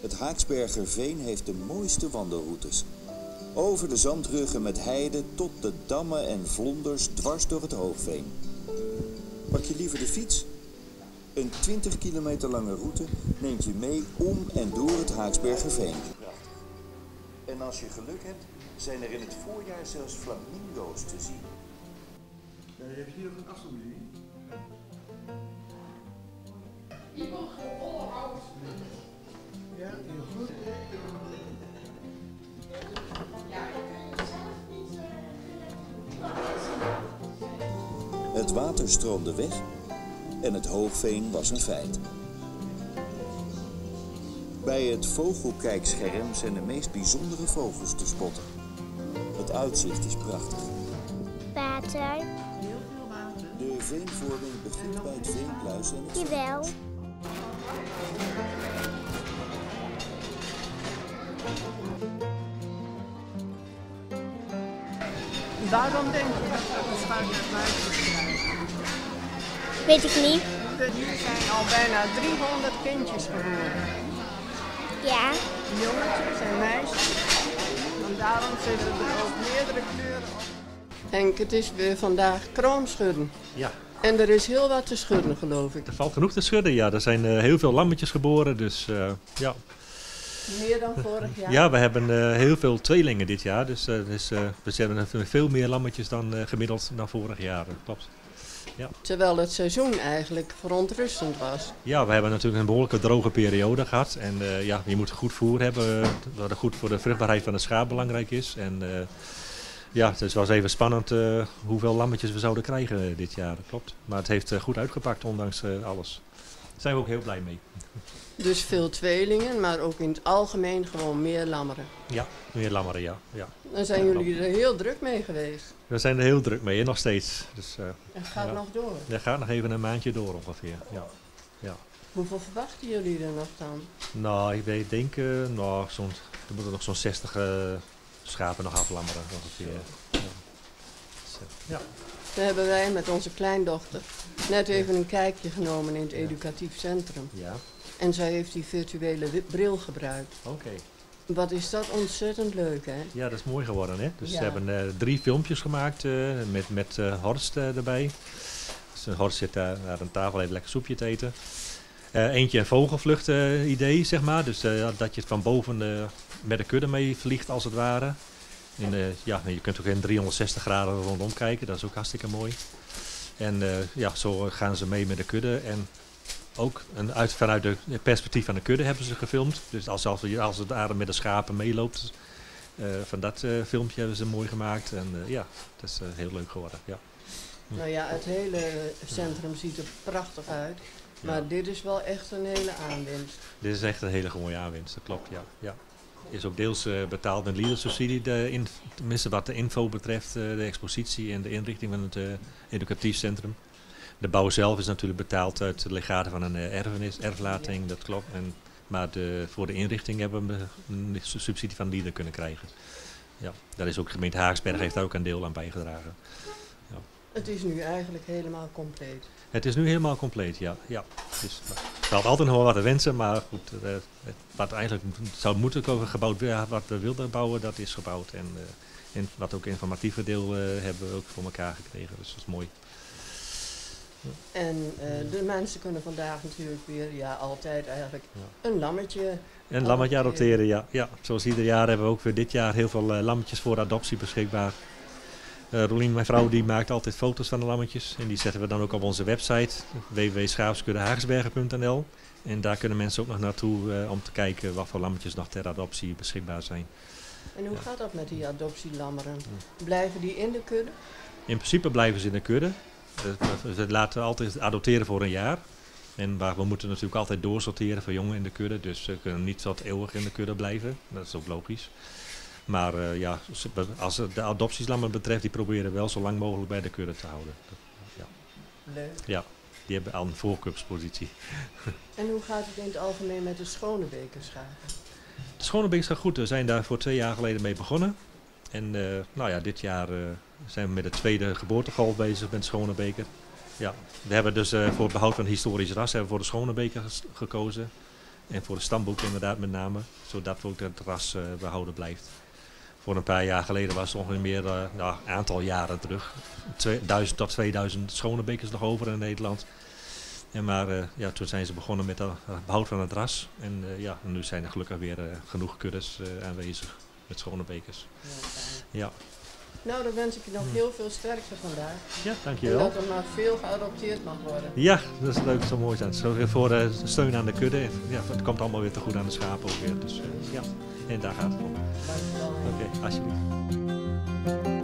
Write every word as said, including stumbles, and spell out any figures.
Het Haaksbergerveen heeft de mooiste wandelroutes. Over de zandruggen met heide tot de dammen en vlonders dwars door het Hoogveen. Pak je liever de fiets? Een twintig kilometer lange route neemt je mee om en door het Haaksbergerveen. En als je geluk hebt, zijn er in het voorjaar zelfs flamingo's te zien. Ja, je hebt hier ook een afstandsbediening. Je komt gewoon onderhoud. Ja, heel goed. Ja, ik kun zelf niet. Het water stroomde weg en het Hoogveen was een feit. Bij het vogelkijkscherm zijn de meest bijzondere vogels te spotten. Het uitzicht is prachtig. Water. Heel veel water. De veenvorming begint bij het veenpluis en het Jawel. Waarom denk je dat we het spuit naar buiten krijgen? Weet ik niet. Hier zijn al bijna driehonderd kindjes geboren. Ja. Jongetjes en meisjes. En daarom zitten er ook meerdere kleuren op. Henk, het is weer vandaag kroonschudden. Ja, En er is heel wat te schudden, geloof ik. er valt genoeg te schudden. Ja, er zijn uh, heel veel lammetjes geboren, dus uh, ja. Meer dan vorig jaar. Ja, we hebben uh, heel veel tweelingen dit jaar, dus, uh, dus uh, we hebben natuurlijk veel meer lammetjes dan uh, gemiddeld dan vorig jaar. Dat klopt. Ja. Terwijl het seizoen eigenlijk verontrustend was. Ja, we hebben natuurlijk een behoorlijke droge periode gehad. En uh, ja, je moet goed voer hebben, wat goed voor de vruchtbaarheid van de schaap belangrijk is. En uh, ja, het was even spannend uh, hoeveel lammetjes we zouden krijgen uh, dit jaar, dat klopt. Maar het heeft uh, goed uitgepakt, ondanks uh, alles. Daar zijn we ook heel blij mee. Dus veel tweelingen, maar ook in het algemeen gewoon meer lammeren. Ja, meer lammeren, ja. ja. Dan zijn jullie er heel druk mee geweest. We zijn er heel druk mee, nog steeds. Dus, uh, Het gaat ja. nog door. Dat gaat nog even een maandje door ongeveer. Ja. Ja. Hoeveel verwachten jullie er nog dan? Nou, ik weet, denk, uh, nou, zo'n, er moeten nog zo'n zestig uh, schapen nog aflammeren ongeveer. Ja. Dus, uh, ja. Toen hebben wij met onze kleindochter net even een kijkje genomen in het educatief centrum. Ja, En zij heeft die virtuele wi- bril gebruikt. oké. Okay. Wat is dat ontzettend leuk, hè? Ja, dat is mooi geworden, hè. Dus Ja. ze hebben uh, drie filmpjes gemaakt uh, met, met uh, Horst uh, erbij. Dus Horst zit daar aan een tafel even lekker soepje te eten. Uh, eentje een vogelvlucht uh, idee, zeg maar. Dus uh, dat je van boven uh, met de kudde mee vliegt, als het ware. En, uh, ja, je kunt ook in driehonderdzestig graden rondom kijken, dat is ook hartstikke mooi. En uh, ja, zo gaan ze mee met de kudde. En ook een uit, vanuit het perspectief van de kudde hebben ze gefilmd. Dus als, als, als het adem met de schapen meeloopt, uh, van dat uh, filmpje hebben ze mooi gemaakt. En uh, ja, dat is uh, heel leuk geworden. Ja. Nou ja, het hele centrum ziet er prachtig uit. Maar Ja. dit is wel echt een hele aanwinst. Dit is echt een hele mooie aanwinst, dat klopt, ja. ja. Is ook deels uh, betaald met leadersubsidie, de in, tenminste wat de info betreft, uh, de expositie en de inrichting van het uh, educatief centrum. De bouw zelf is natuurlijk betaald uit de legaten van een uh, erfenis, erflating, ja. Dat klopt. En, maar de, voor de inrichting hebben we een subsidie van leader kunnen krijgen. Ja, daar is ook de gemeente Haaksberg heeft daar ook een deel aan bijgedragen. Ja. Het is nu eigenlijk helemaal compleet. Het is nu helemaal compleet, ja. ja. Dus, er valt altijd nog wel wat te wensen, maar goed, uh, wat eigenlijk zou moeten komen gebouwd worden, wat we wilden bouwen, dat is gebouwd. En, uh, en wat ook informatieve deel uh, hebben we ook voor elkaar gekregen, dus dat is mooi. Ja. En uh, de mensen kunnen vandaag natuurlijk weer, ja altijd eigenlijk, Ja. een lammetje Een lammetje adopteren, ja. ja. Zoals ieder jaar hebben we ook weer dit jaar heel veel uh, lammetjes voor adoptie beschikbaar. Uh, Rolien, mijn vrouw, die maakt altijd foto's van de lammetjes. En die zetten we dan ook op onze website w w w punt schaapskudde punt n l. En daar kunnen mensen ook nog naartoe uh, om te kijken wat voor lammetjes nog ter adoptie beschikbaar zijn. En hoe Ja. gaat dat met die adoptielammeren? Blijven die in de kudde? In principe blijven ze in de kudde. Uh, we laten altijd adopteren voor een jaar. En waar we moeten natuurlijk altijd doorsorteren voor jongen in de kudde. Dus ze kunnen niet tot eeuwig in de kudde blijven. Dat is ook logisch. Maar uh, ja, als het de adoptieslammen betreft, die proberen wel zo lang mogelijk bij de kudde te houden. Ja. Leuk. Ja, die hebben al een voorkeurspositie. En hoe gaat het in het algemeen met de Schonebekerschapen? De Schonebeeks gaat goed. We zijn daar voor twee jaar geleden mee begonnen. En uh, nou ja, dit jaar uh, zijn we met de tweede geboortegolf bezig met de Schonebeker. Ja, we hebben dus uh, voor het behoud van het historisch ras hebben we voor de Schonebeker gekozen. En voor de stamboek inderdaad met name, zodat ook het ras uh, behouden blijft. Voor een paar jaar geleden was het ongeveer meer, uh, nou, een aantal jaren terug, duizend tot tweeduizend Schonebekers nog over in Nederland. En maar uh, ja, toen zijn ze begonnen met het behoud van het ras. En uh, ja, nu zijn er gelukkig weer uh, genoeg kuddes uh, aanwezig met Schonebekers. Ja. Nou, dan wens ik je nog heel veel sterkte vandaag. Ja, dankjewel. En dat er nog veel geadopteerd mag worden. Ja, dat is leuk, zo mooi zijn. Zo weer voor uh, steun aan de kudde. Ja, het komt allemaal weer te goed aan de schapen ook weer. Dus uh, ja, en daar gaat het om. Oké, okay, alsjeblieft.